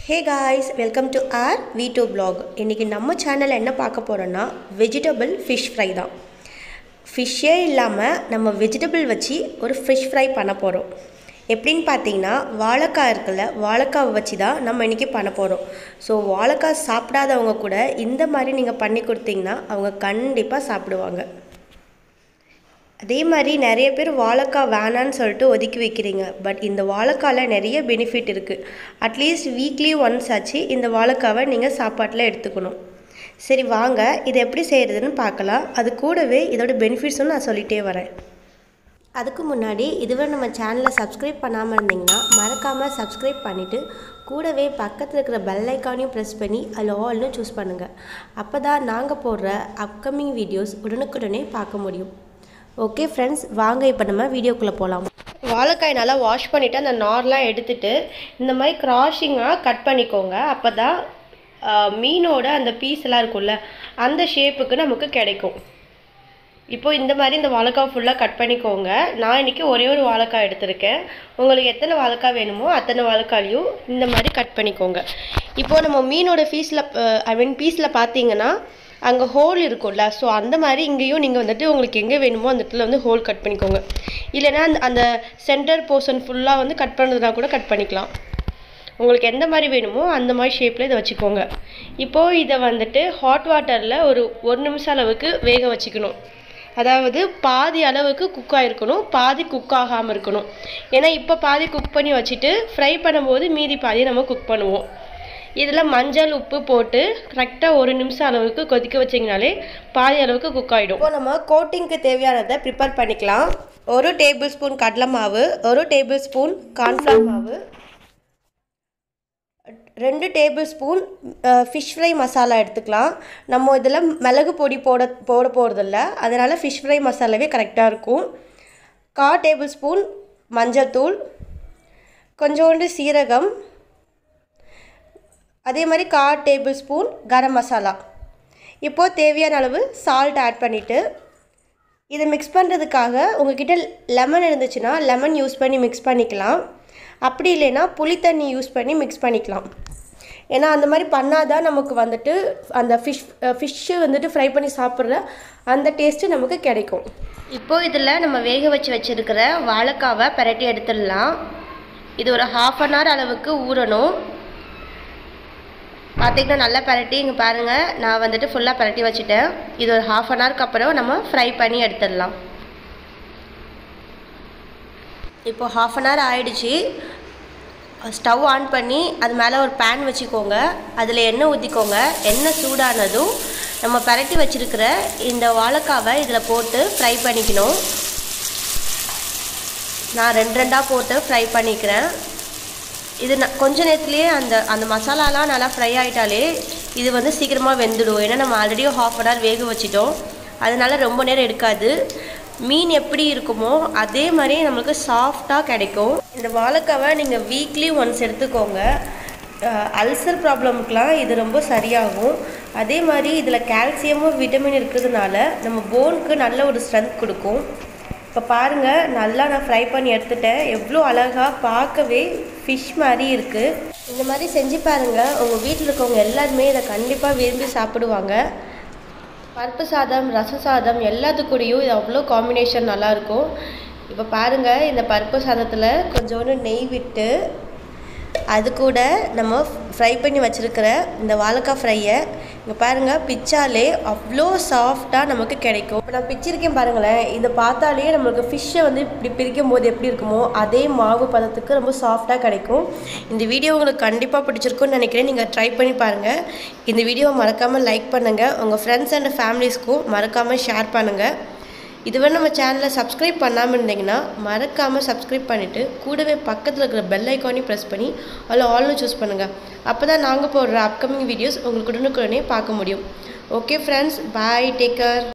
Hey guys, welcome to our V2 blog. இன்னைக்கு நம்ம சேனல்ல என்ன பார்க்க போறோம்னா vegetable fish fry தான். ஃபிஷ்ஷே இல்லாம நம்ம vegetable வச்சு ஒரு fish fry பண்ண போறோம். எப்படின்னு பார்த்தீங்கன்னா வாழைக்காய் இருக்குல்ல, வாழைக்காய் வச்சு தான் நம்ம இன்னைக்கு பண்ண போறோம். ஸோ வாழைக்காய் சாப்பிடாதவங்க கூட இந்த மாதிரி நீங்கள் பண்ணி கொடுத்தீங்கன்னா அவங்க கண்டிப்பாக சாப்பிடுவாங்க. அதே மாதிரி நிறைய பேர் வாழைக்காய் வேணான்னு சொல்லிட்டு ஒதுக்கி வைக்கிறீங்க. பட் இந்த வாழைக்காயில் நிறைய பெனிஃபிட் இருக்குது. அட்லீஸ்ட் வீக்லி ஒன்ஸ் ஆச்சு இந்த வாழைக்காவை நீங்கள் சாப்பாட்டில் எடுத்துக்கணும். சரி வாங்க இதை எப்படி செய்கிறதுன்னு பார்க்கலாம். அது கூடவே இதோட பெனிஃபிட்ஸும் நான் சொல்லிகிட்டே வரேன். அதுக்கு முன்னாடி இதுவரை நம்ம சேனலை சப்ஸ்கிரைப் பண்ணாமல் இருந்தீங்கன்னா மறக்காமல் சப்ஸ்கிரைப் பண்ணிவிட்டு கூடவே பக்கத்தில் இருக்கிற பெல் ஐக்கானையும் ப்ரெஸ் பண்ணி அதில் ஆல்னு சூஸ் பண்ணுங்கள். அப்போ தான் நாங்கள் போடுற அப்கமிங் வீடியோஸ் உடனுக்குடனே பார்க்க முடியும். ஓகே ஃப்ரெண்ட்ஸ், வாங்க இப்போ நம்ம வீடியோக்குள்ளே போகலாம். வாழைக்காய் நல்லா வாஷ் பண்ணிவிட்டு அந்த நார்லாம் எடுத்துகிட்டு இந்த மாதிரி கிராஷிங்காக கட் பண்ணிக்கோங்க. அப்போ தான் மீனோட அந்த பீஸ் எல்லாம் இருக்கும்ல அந்த ஷேப்புக்கு நமக்கு கிடைக்கும். இப்போது இந்த மாதிரி இந்த வாழைக்காய் ஃபுல்லாக கட் பண்ணிக்கோங்க. நான் இன்றைக்கி ஒரே ஒரு வாழைக்காய் எடுத்திருக்கேன். உங்களுக்கு எத்தனை வாழைக்காய் வேணுமோ அத்தனை வாழைக்காயும் இந்த மாதிரி கட் பண்ணிக்கோங்க. இப்போது நம்ம மீனோட பீஸில் பார்த்தீங்கன்னா அங்கே ஹோல் இருக்கும்ல, ஸோ அந்த மாதிரி இங்கேயும் நீங்கள் வந்துட்டு உங்களுக்கு எங்கே வேணுமோ அந்த இடத்துல வந்து ஹோல் கட் பண்ணிக்கோங்க. இல்லைன்னா அந்த சென்டர் போர்ஷன் ஃபுல்லாக வந்து கட் பண்ணுறதுனா கூட கட் பண்ணிக்கலாம். உங்களுக்கு எந்த மாதிரி வேணுமோ அந்த மாதிரி ஷேப்பில் இதை வச்சுக்கோங்க. இப்போது இதை வந்துட்டு ஹாட் வாட்டரில் ஒரு நிமிஷம் அளவுக்கு வேக வச்சுக்கணும். அதாவது பாதி அளவுக்கு குக் ஆகிருக்கணும், பாதி குக் ஆகாமல் இருக்கணும். ஏன்னா இப்போ பாதி குக் பண்ணி வச்சுட்டு ஃப்ரை பண்ணும்போது மீதி பாதி நம்ம குக் பண்ணுவோம். இதில் மஞ்சள் உப்பு போட்டு கரெக்டாக ஒரு நிமிஷம் அளவுக்கு கொதிக்க வச்சிங்கனாலே பாதி அளவுக்கு குக் ஆகிடும். இப்போ நம்ம கோட்டிங்க்கு தேவையானதை ப்ரிப்பேர் பண்ணிக்கலாம். 1 டேபிள் ஸ்பூன் கடலை மாவு, 1 டேபிள் ஸ்பூன் கார்ன்ஃப்ளவர் மாவு, 2 table spoon fish fry masala எடுத்துக்கலாம். நம்ம இதில் மிளகு பொடி போட போகிறதில்ல, அதனால் ஃபிஷ் ஃப்ரை மசாலாவே கரெக்டாக இருக்கும். 1/4 டேபிள் ஸ்பூன் மஞ்சத்தூள், கொஞ்சோண்டு சீரகம், அதே மாதிரி 1/4 டேபிள் ஸ்பூன் கரம் மசாலா. இப்போது தேவையான அளவு சால்ட் ஆட் பண்ணிவிட்டு இதை மிக்ஸ் பண்ணுறதுக்காக உங்கள்கிட்ட லெமன் இருந்துச்சுன்னா லெமன் யூஸ் பண்ணி மிக்ஸ் பண்ணிக்கலாம். அப்படி இல்லைன்னா புளித்தண்ணி யூஸ் பண்ணி மிக்ஸ் பண்ணிக்கலாம். ஏன்னா அந்த மாதிரி பண்ணால் தான் நமக்கு வந்துட்டு அந்த ஃபிஷ்ஷு வந்துட்டு ஃப்ரை பண்ணி சாப்பிட்ற அந்த டேஸ்ட்டு நமக்கு கிடைக்கும். இப்போது இதில் நம்ம வேக வச்சுருக்கிற வாழைக்காவை பரட்டி எடுத்துடலாம். இது ஒரு 1/2 hour அளவுக்கு ஊறணும். பார்த்திங்கன்னா நல்லா பரட்டி இங்கே பாருங்கள், நான் வந்துட்டு ஃபுல்லாக பரட்டி வச்சுட்டேன். இது ஒரு 1/2 hourக்கு அப்புறம் நம்ம ஃப்ரை பண்ணி எடுத்துடலாம். இப்போது 1/2 hour ஆகிடுச்சு. ஸ்டவ் ஆன் பண்ணி அது மேலே ஒரு பேன் வச்சுக்கோங்க. அதில் எண்ணெய் ஊற்றிக்கோங்க. எண்ணெய் சூடானதும் நம்ம பரட்டி வச்சுருக்கிற இந்த வாழைக்காவை இதில் போட்டு ஃப்ரை பண்ணிக்கணும். நான் 2 போட்டு ஃப்ரை பண்ணிக்கிறேன். இது கொஞ்ச நேரத்துலேயே அந்த மசாலாலாம் நல்லா ஃப்ரை ஆகிட்டாலே இது வந்து சீக்கிரமாக வெந்துடும். ஏன்னா நம்ம ஆல்ரெடி 1/2 hour வேக வச்சிட்டோம், அதனால் ரொம்ப நேரம் எடுக்காது. மீன் எப்படி இருக்குமோ அதே மாதிரி நம்மளுக்கு சாஃப்டாக கிடைக்கும். இந்த வாழைக்காவை நீங்கள் வீக்லி ஒன்ஸ் எடுத்துக்கோங்க. அல்சர் ப்ராப்ளமுக்கெலாம் இது ரொம்ப சரியாகும். அதே மாதிரி இதில் கால்சியமும் விட்டமின் இருக்கிறதுனால நம்ம போனுக்கு நல்ல ஒரு ஸ்ட்ரென்த் கொடுக்கும். இப்போ பாருங்கள், நல்லா நான் ஃப்ரை பண்ணி எடுத்துட்டேன். எவ்வளோ அழகாக பார்க்கவே ஃபிஷ் மாதிரி இருக்குது. இந்த மாதிரி செஞ்சு பாருங்கள், உங்கள் வீட்டில் இருக்கவங்க எல்லாருமே இதை கண்டிப்பாக விரும்பி சாப்பிடுவாங்க. பருப்பு சாதம், ரச சாதம் எல்லாத்துக்கூடையும் இது அவ்வளோ காம்பினேஷன் நல்லாயிருக்கும். இப்போ பாருங்கள், இந்த பருப்பு சாதத்தில் கொஞ்சோண்டு நெய் விட்டு அது கூட நம்ம ஃப்ரை பண்ணி வச்சுருக்கிற இந்த வாழைக்காய் ஃப்ரையை இங்கே பாருங்கள், பிச்சாலே அவ்வளோ சாஃப்டாக நமக்கு கிடைக்கும். இப்போ நான் பிச்சிருக்கேன் பாருங்களேன், இதை பார்த்தாலே நம்மளுக்கு ஃபிஷ்ஷை வந்து இப்படி பிரிக்கும் போது எப்படி இருக்குமோ அதே மாவு பதத்துக்கு ரொம்ப சாஃப்டாக கிடைக்கும். இந்த வீடியோ உங்களுக்கு கண்டிப்பாக பிடிச்சிருக்குன்னு நினைக்கிறேன். நீங்கள் ட்ரை பண்ணி பாருங்கள். இந்த வீடியோவை மறக்காமல் லைக் பண்ணுங்கள். உங்கள் ஃப்ரெண்ட்ஸ் அண்ட் ஃபேமிலிஸ்க்கும் மறக்காமல் ஷேர் பண்ணுங்கள். இதுவரை நம்ம சேனலை சப்ஸ்கிரைப் பண்ணாமல் இருந்தீங்கன்னா மறக்காமல் சப்ஸ்கிரைப் பண்ணிவிட்டு கூடவே பக்கத்தில் இருக்கிற பெல் ஐக்கானையும் ப்ரெஸ் பண்ணி அதில் ஆல்னு சூஸ் பண்ணுங்கள். அப்போ தான் நாங்கள் போடுற அப்கமிங் வீடியோஸ் உங்களுக்கு உடனுக்குடனே பார்க்க முடியும். Okay friends, bye, take care.